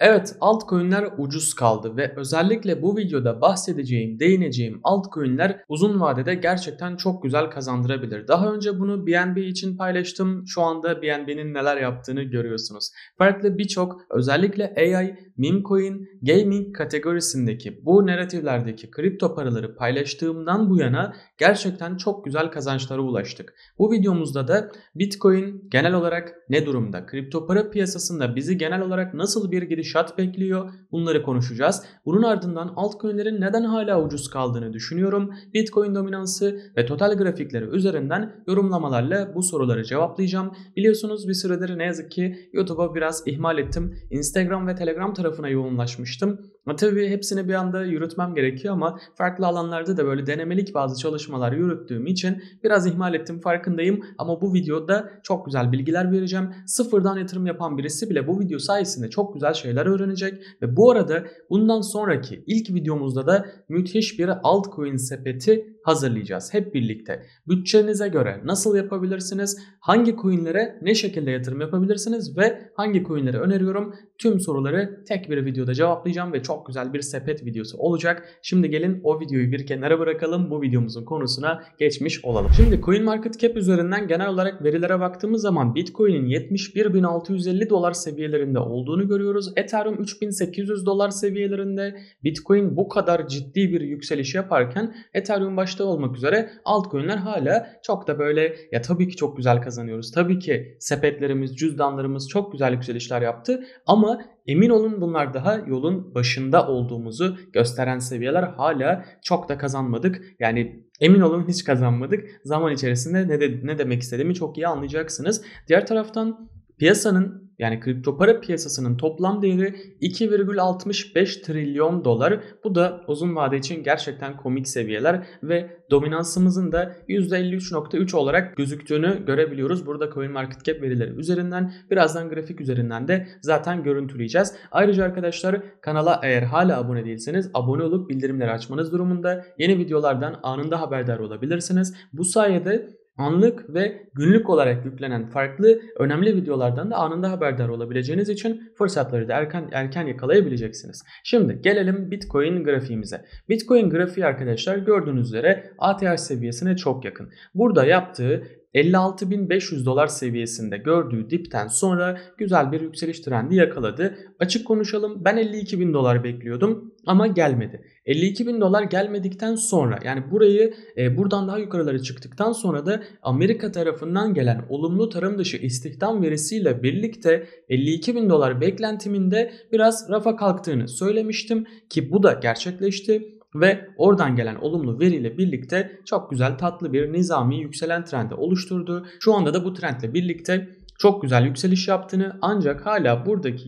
Evet, altcoin'ler ucuz kaldı ve özellikle bu videoda bahsedeceğim, değineceğim altcoin'ler uzun vadede gerçekten çok güzel kazandırabilir. Daha önce bunu BNB için paylaştım. Şu anda BNB'nin neler yaptığını görüyorsunuz. Farklı birçok özellikle AI, meme coin, gaming kategorisindeki bu narratiflerdeki kripto paraları paylaştığımdan bu yana gerçekten çok güzel kazançlara ulaştık. Bu videomuzda da Bitcoin genel olarak ne durumda? Kripto para piyasasında bizi genel olarak nasıl bir gidişat bekliyor? Bunları konuşacağız. Bunun ardından altcoin'lerin neden hala ucuz kaldığını düşünüyorum. Bitcoin dominansı ve total grafikleri üzerinden yorumlamalarla bu soruları cevaplayacağım. Biliyorsunuz bir süredir ne yazık ki YouTube'a biraz ihmal ettim. Instagram ve Telegram tarafına yoğunlaşmıştım. Tabii hepsini bir anda yürütmem gerekiyor ama farklı alanlarda da böyle denemelik bazı çalışmalar yürüttüğüm için biraz ihmal ettim, farkındayım. Ama bu videoda çok güzel bilgiler vereceğim. Sıfırdan yatırım yapan birisi bile bu video sayesinde çok güzel şeyler öğrenecek. Ve bu arada bundan sonraki ilk videomuzda da müthiş bir altcoin sepeti hazırlayacağız hep birlikte. Bütçenize göre nasıl yapabilirsiniz? Hangi coinlere ne şekilde yatırım yapabilirsiniz ve hangi coinleri öneriyorum? Tüm soruları tek bir videoda cevaplayacağım ve çok güzel bir sepet videosu olacak. Şimdi gelin o videoyu bir kenara bırakalım. Bu videomuzun konusuna geçmiş olalım. Şimdi CoinMarketCap üzerinden genel olarak verilere baktığımız zaman Bitcoin'in 71.650 dolar seviyelerinde olduğunu görüyoruz. Ethereum 3.800 dolar seviyelerinde. Bitcoin bu kadar ciddi bir yükseliş yaparken Ethereum başta olmak üzere altcoin'ler hala çok da böyle ya tabii ki çok güzel kazanıyoruz. Tabii ki sepetlerimiz, cüzdanlarımız çok güzel yükselişler yaptı ama emin olun bunlar daha yolun başında olduğumuzu gösteren seviyeler, hala çok da kazanmadık. Yani emin olun hiç kazanmadık. Zaman içerisinde ne demek istediğimi çok iyi anlayacaksınız. Diğer taraftan piyasanın, yani kripto para piyasasının toplam değeri 2,65 trilyon dolar. Bu da uzun vade için gerçekten komik seviyeler ve dominansımızın da %53.3 olarak gözüktüğünü görebiliyoruz. Burada CoinMarketCap verileri üzerinden, birazdan grafik üzerinden de zaten görüntüleyeceğiz. Ayrıca arkadaşlar, kanala eğer hala abone değilseniz abone olup bildirimleri açmanız durumunda yeni videolardan anında haberdar olabilirsiniz. Bu sayede anlık ve günlük olarak yüklenen farklı önemli videolardan da anında haberdar olabileceğiniz için fırsatları da erken yakalayabileceksiniz. Şimdi gelelim Bitcoin grafiğimize. Bitcoin grafiği arkadaşlar gördüğünüz üzere ATH seviyesine çok yakın. Burada yaptığı 56.500 dolar seviyesinde gördüğü dipten sonra güzel bir yükseliş trendi yakaladı. Açık konuşalım, ben 52.000 dolar bekliyordum ama gelmedi. 52.000 dolar gelmedikten sonra, yani buradan daha yukarılara çıktıktan sonra da Amerika tarafından gelen olumlu tarım dışı istihdam verisiyle birlikte 52.000 dolar beklentimin de biraz rafa kalktığını söylemiştim ki bu da gerçekleşti. Ve oradan gelen olumlu veriyle birlikte çok güzel tatlı bir nizami yükselen trendi oluşturdu. Şu anda da bu trendle birlikte çok güzel yükseliş yaptığını, ancak hala buradaki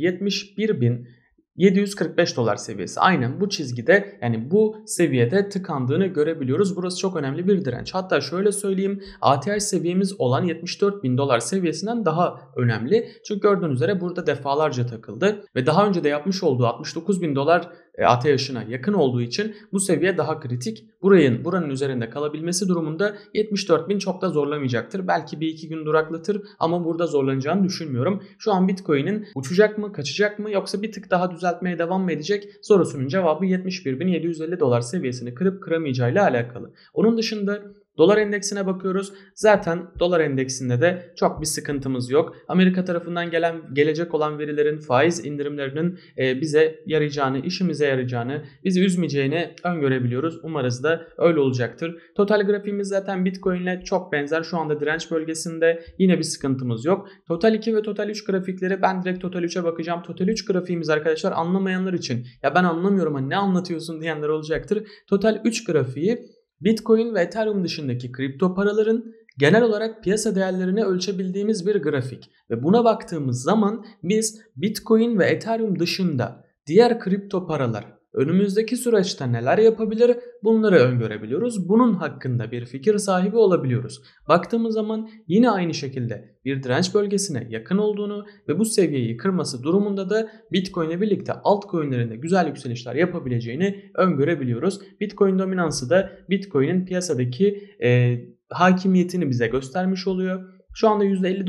71.745 dolar seviyesi aynen bu çizgide, yani bu seviyede tıkandığını görebiliyoruz. Burası çok önemli bir direnç. Hatta şöyle söyleyeyim, ATH seviyemiz olan 74.000 dolar seviyesinden daha önemli. Çünkü gördüğünüz üzere burada defalarca takıldı ve daha önce de yapmış olduğu 69.000 dolar ATH'ına yakın olduğu için bu seviye daha kritik. Buranın üzerinde kalabilmesi durumunda 74.000 çok da zorlamayacaktır. Belki bir iki gün duraklatır ama burada zorlanacağını düşünmüyorum. Şu an Bitcoin'in uçacak mı, kaçacak mı, yoksa bir tık daha düzeltmeye devam mı edecek sorusunun cevabı 71.750 dolar seviyesini kırıp kıramayacağıyla alakalı. Onun dışında dolar endeksine bakıyoruz. Zaten dolar endeksinde de çok bir sıkıntımız yok. Amerika tarafından gelecek olan verilerin, faiz indirimlerinin bize yarayacağını, işimize yarayacağını, bizi üzmeyeceğini öngörebiliyoruz. Umarız da öyle olacaktır. Total grafiğimiz zaten Bitcoin ile çok benzer. Şu anda direnç bölgesinde, yine bir sıkıntımız yok. Total 2 ve Total 3 grafikleri, ben direkt Total 3'e bakacağım. Total 3 grafiğimiz arkadaşlar, anlamayanlar için, ya ben anlamıyorum hani ne anlatıyorsun diyenler olacaktır. Total 3 grafiği Bitcoin ve Ethereum dışındaki kripto paraların genel olarak piyasa değerlerini ölçebildiğimiz bir grafik. Ve buna baktığımız zaman biz Bitcoin ve Ethereum dışında diğer kripto paralar önümüzdeki süreçte neler yapabilir, bunları öngörebiliyoruz. Bunun hakkında bir fikir sahibi olabiliyoruz. Baktığımız zaman yine aynı şekilde bir direnç bölgesine yakın olduğunu ve bu seviyeyi kırması durumunda da Bitcoin ile birlikte altcoin'lerinde güzel yükselişler yapabileceğini öngörebiliyoruz. Bitcoin dominansı da Bitcoin'in piyasadaki hakimiyetini bize göstermiş oluyor. Şu anda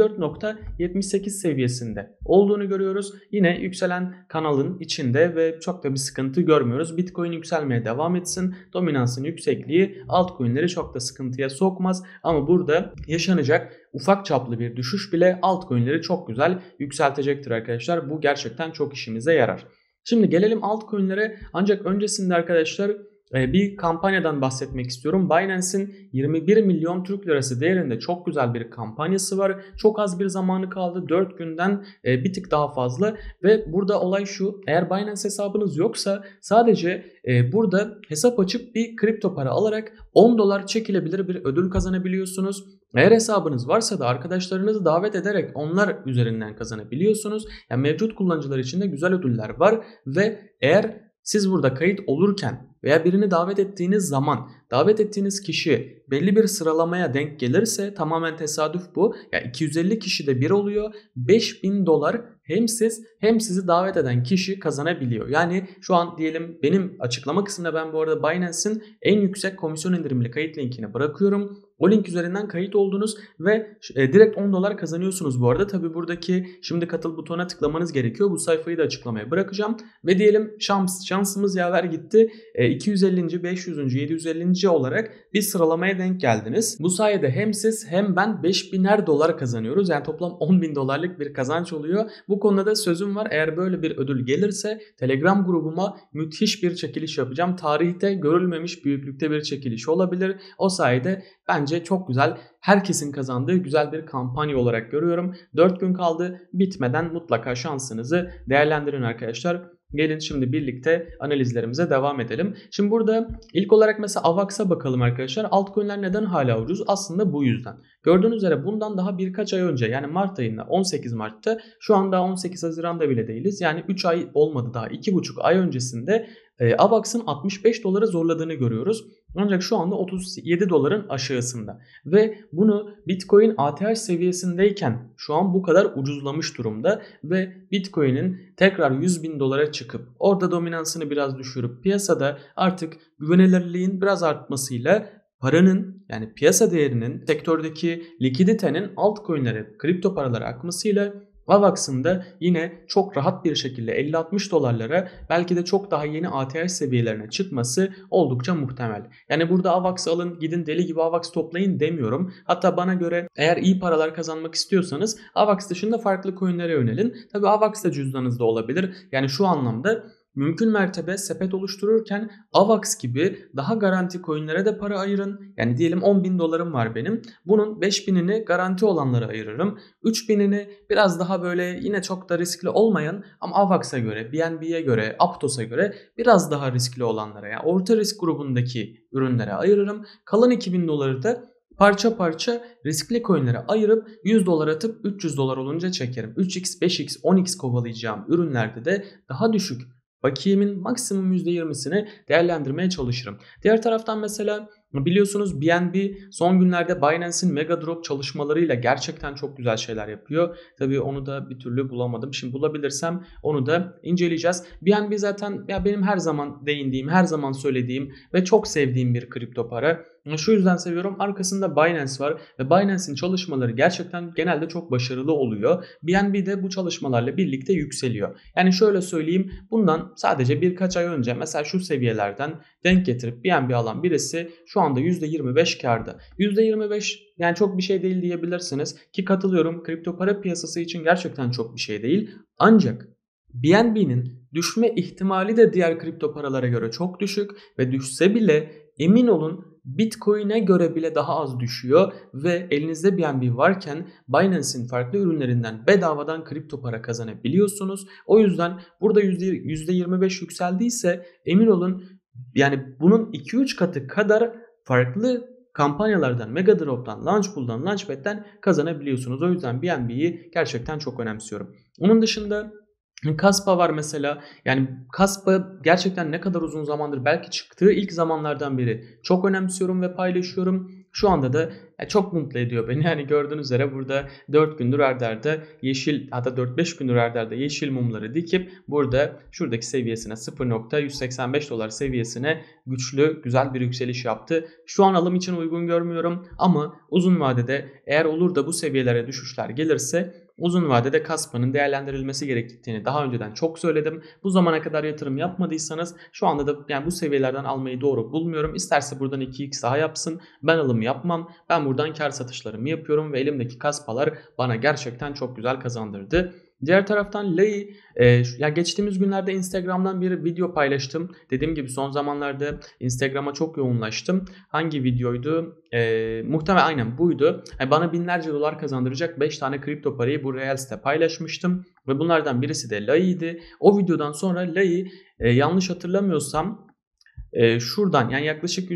%54.78 seviyesinde olduğunu görüyoruz. Yine yükselen kanalın içinde ve çok da bir sıkıntı görmüyoruz. Bitcoin yükselmeye devam etsin. Dominansın yüksekliği altcoin'leri çok da sıkıntıya sokmaz. Ama burada yaşanacak ufak çaplı bir düşüş bile altcoin'leri çok güzel yükseltecektir arkadaşlar. Bu gerçekten çok işimize yarar. Şimdi gelelim altcoin'lere, ancak öncesinde arkadaşlar bir kampanyadan bahsetmek istiyorum. Binance'in 21 milyon Türk lirası değerinde çok güzel bir kampanyası var. Çok az bir zamanı kaldı. 4 günden bir tık daha fazla. Ve burada olay şu: eğer Binance hesabınız yoksa sadece burada hesap açıp bir kripto para alarak 10 dolar çekilebilir bir ödül kazanabiliyorsunuz. Eğer hesabınız varsa da arkadaşlarınızı davet ederek onlar üzerinden kazanabiliyorsunuz. Yani mevcut kullanıcılar için de güzel ödüller var ve eğer siz burada kayıt olurken veya birini davet ettiğiniz zaman davet ettiğiniz kişi belli bir sıralamaya denk gelirse, tamamen tesadüf bu. Yani 250 kişi de bir oluyor. 5000 dolar hem siz hem sizi davet eden kişi kazanabiliyor. Yani şu an diyelim benim açıklama kısmında ben bu arada Binance'in en yüksek komisyon indirimli kayıt linkini bırakıyorum. O link üzerinden kayıt oldunuz ve direkt 10 dolar kazanıyorsunuz bu arada. Tabi buradaki şimdi katıl butonuna tıklamanız gerekiyor. Bu sayfayı da açıklamaya bırakacağım. Ve diyelim şansımız yaver gitti. 250. 500. 750. olarak bir sıralamaya denk geldiniz. Bu sayede hem siz hem ben 5000'er dolar kazanıyoruz. Yani toplam 10.000 dolarlık bir kazanç oluyor. Bu konuda da sözüm var. Eğer böyle bir ödül gelirse Telegram grubuma müthiş bir çekiliş yapacağım. Tarihte görülmemiş büyüklükte bir çekiliş olabilir. O sayede bence çok güzel, herkesin kazandığı güzel bir kampanya olarak görüyorum. 4 gün kaldı. Bitmeden mutlaka şansınızı değerlendirin arkadaşlar. Gelin şimdi birlikte analizlerimize devam edelim. Şimdi burada ilk olarak mesela AVAX'a bakalım arkadaşlar. Altcoin'ler neden hala ucuz? Aslında bu yüzden. Gördüğünüz üzere bundan daha birkaç ay önce, yani Mart ayında 18 Mart'ta, şu anda 18 Haziran'da bile değiliz. Yani 3 ay olmadı, daha 2,5 ay öncesinde AVAX'ın 65 dolara zorladığını görüyoruz. Ancak şu anda 37 doların aşağısında. Ve bunu Bitcoin ATH seviyesindeyken şu an bu kadar ucuzlamış durumda. Ve Bitcoin'in tekrar 100.000 dolara çıkıp orada dominansını biraz düşürüp piyasada artık güvenilirliğin biraz artmasıyla paranın, yani piyasa değerinin, sektördeki likiditenin altcoin'lere, kripto paralara akmasıyla AVAX'ın da yine çok rahat bir şekilde 50-60 dolarlara, belki de çok daha yeni ATH seviyelerine çıkması oldukça muhtemel. Yani burada AVAX alın, gidin deli gibi AVAX toplayın demiyorum. Hatta bana göre eğer iyi paralar kazanmak istiyorsanız AVAX dışında farklı coinlere yönelin. Tabii AVAX da cüzdanınızda olabilir. Yani şu anlamda mümkün mertebe sepet oluştururken AVAX gibi daha garanti coinlere de para ayırın. Yani diyelim 10.000 dolarım var benim. Bunun 5.000'ini garanti olanlara ayırırım. 3.000'ini biraz daha böyle yine çok da riskli olmayan ama AVAX'a göre, BNB'ye göre, Aptos'a göre biraz daha riskli olanlara, yani orta risk grubundaki ürünlere ayırırım. Kalan 2.000 doları da parça parça riskli coinlere ayırıp 100 dolar atıp 300 dolar olunca çekerim. 3x, 5x, 10x kovalayacağım ürünlerde de daha düşük bakiyemin maksimum %20'sini değerlendirmeye çalışırım. Diğer taraftan mesela biliyorsunuz BNB son günlerde Binance'in mega drop çalışmalarıyla gerçekten çok güzel şeyler yapıyor. Tabii onu da bir türlü bulamadım. Şimdi bulabilirsem onu da inceleyeceğiz. BNB zaten ya benim her zaman değindiğim, her zaman söylediğim ve çok sevdiğim bir kripto para. Şu yüzden seviyorum. Arkasında Binance var ve Binance'in çalışmaları gerçekten genelde çok başarılı oluyor. BNB de bu çalışmalarla birlikte yükseliyor. Yani şöyle söyleyeyim, bundan sadece birkaç ay önce mesela şu seviyelerden denk getirip BNB alan birisi şu anda %25 kârda. %25 yani çok bir şey değil diyebilirsiniz ki katılıyorum, kripto para piyasası için gerçekten çok bir şey değil. Ancak BNB'nin düşme ihtimali de diğer kripto paralara göre çok düşük ve düşse bile emin olun Bitcoin'e göre bile daha az düşüyor ve elinizde BNB varken Binance'in farklı ürünlerinden bedavadan kripto para kazanabiliyorsunuz. O yüzden burada %25 yükseldiyse emin olun yani bunun 2-3 katı kadar farklı kampanyalardan, Mega Drop'tan, Launchpool'dan, Launchpad'den kazanabiliyorsunuz. O yüzden BNB'yi gerçekten çok önemsiyorum. Onun dışında Kaspa var mesela. Yani Kaspa gerçekten ne kadar uzun zamandır, belki çıktığı ilk zamanlardan beri çok önemsiyorum ve paylaşıyorum. Şu anda da çok mutlu ediyor beni. Yani gördüğünüz üzere burada 4 gündür arda arda yeşil, hatta 4-5 gündür arda arda yeşil mumları dikip burada şuradaki seviyesine 0.185 dolar seviyesine güçlü güzel bir yükseliş yaptı. Şu an alım için uygun görmüyorum ama uzun vadede eğer olur da bu seviyelere düşüşler gelirse uzun vadede Kaspa'nın değerlendirilmesi gerektiğini daha önceden çok söyledim. Bu zamana kadar yatırım yapmadıysanız şu anda da yani bu seviyelerden almayı doğru bulmuyorum. İsterse buradan 2x daha yapsın. Ben alım yapmam. Ben buradan kar satışlarımı yapıyorum ve elimdeki Kaspalar bana gerçekten çok güzel kazandırdı. Diğer taraftan Lai, ya geçtiğimiz günlerde Instagram'dan bir video paylaştım. Dediğim gibi son zamanlarda Instagram'a çok yoğunlaştım. Hangi videoydu? Muhtemelen aynen buydu. Bana binlerce dolar kazandıracak 5 tane kripto parayı bu Reels'te paylaşmıştım. Ve bunlardan birisi de Lai'ydi. O videodan sonra Lai, yanlış hatırlamıyorsam şuradan yani yaklaşık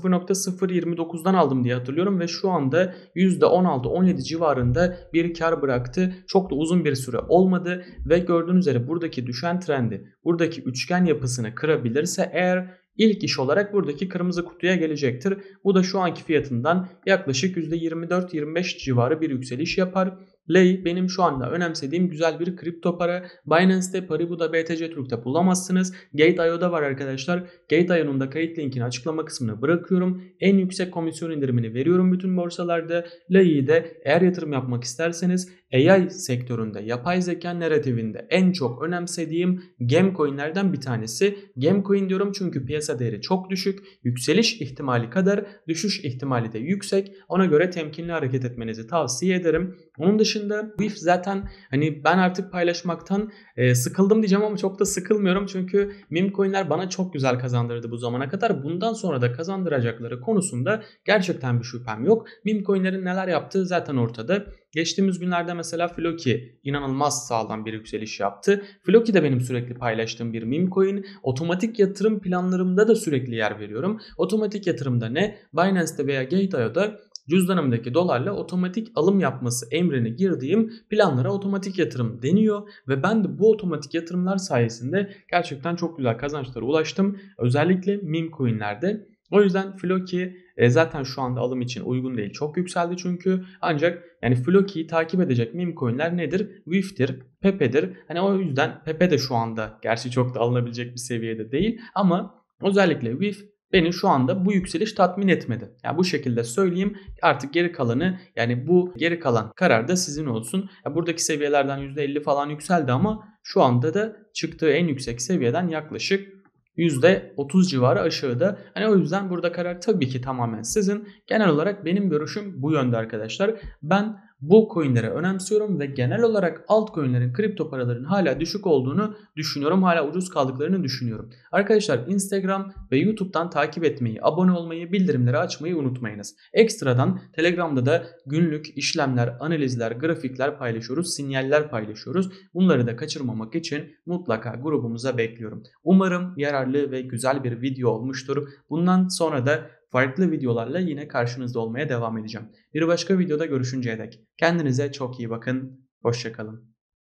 0.029'dan aldım diye hatırlıyorum ve şu anda %16-17 civarında bir kar bıraktı. Çok da uzun bir süre olmadı ve gördüğünüz üzere buradaki düşen trendi, buradaki üçgen yapısını kırabilirse eğer ilk iş olarak buradaki kırmızı kutuya gelecektir. Bu da şu anki fiyatından yaklaşık %24-25 civarı bir yükseliş yapar. Lai benim şu anda önemsediğim güzel bir kripto para. Binance'te, Paribu'da, BTC Türk'te bulamazsınız. Gate.io'da var arkadaşlar. Gate.io'nun da kayıt linkini açıklama kısmına bırakıyorum. En yüksek komisyon indirimini veriyorum bütün borsalarda. Lai'yi de eğer yatırım yapmak isterseniz AI sektöründe, yapay zeka narratifinde en çok önemsediğim Gamecoin'lerden bir tanesi. Gamecoin diyorum çünkü piyasa değeri çok düşük. Yükseliş ihtimali kadar düşüş ihtimali de yüksek. Ona göre temkinli hareket etmenizi tavsiye ederim. Onun dışında WIF zaten hani ben artık paylaşmaktan sıkıldım diyeceğim ama çok da sıkılmıyorum. Çünkü meme coin'ler bana çok güzel kazandırdı bu zamana kadar. Bundan sonra da kazandıracakları konusunda gerçekten bir şüphem yok. Meme coin'lerin neler yaptığı zaten ortada. Geçtiğimiz günlerde mesela Floki inanılmaz sağlam bir yükseliş yaptı. Floki de benim sürekli paylaştığım bir meme coin. Otomatik yatırım planlarımda da sürekli yer veriyorum. Otomatik yatırımda ne? Binance'te veya Gate.io'da cüzdanımdaki dolarla otomatik alım yapması emrini girdiğim planlara otomatik yatırım deniyor ve ben de bu otomatik yatırımlar sayesinde gerçekten çok güzel kazançlara ulaştım. Özellikle meme coin'lerde. O yüzden Floki zaten şu anda alım için uygun değil. Çok yükseldi çünkü. Ancak yani Floki'yi takip edecek meme coin'ler nedir? WIF'tir, Pepe'dir. Hani o yüzden Pepe de şu anda gerçi çok da alınabilecek bir seviyede değil ama özellikle WIF beni şu anda bu yükseliş tatmin etmedi. Yani bu şekilde söyleyeyim. Artık geri kalanı yani bu geri kalan karar da sizin olsun. Ya buradaki seviyelerden %50 falan yükseldi ama şu anda da çıktığı en yüksek seviyeden yaklaşık %30 civarı aşağıda. Hani o yüzden burada karar tabii ki tamamen sizin. Genel olarak benim görüşüm bu yönde arkadaşlar. Ben bu coinlere önemsiyorum ve genel olarak altcoinlerin, kripto paraların hala düşük olduğunu düşünüyorum. Hala ucuz kaldıklarını düşünüyorum. Arkadaşlar Instagram ve YouTube'dan takip etmeyi, abone olmayı, bildirimleri açmayı unutmayınız. Ekstradan Telegram'da da günlük işlemler, analizler, grafikler paylaşıyoruz, sinyaller paylaşıyoruz. Bunları da kaçırmamak için mutlaka grubumuza bekliyorum. Umarım yararlı ve güzel bir video olmuştur. Bundan sonra da farklı videolarla yine karşınızda olmaya devam edeceğim. Bir başka videoda görüşünceye dek kendinize çok iyi bakın. Hoşça kalın.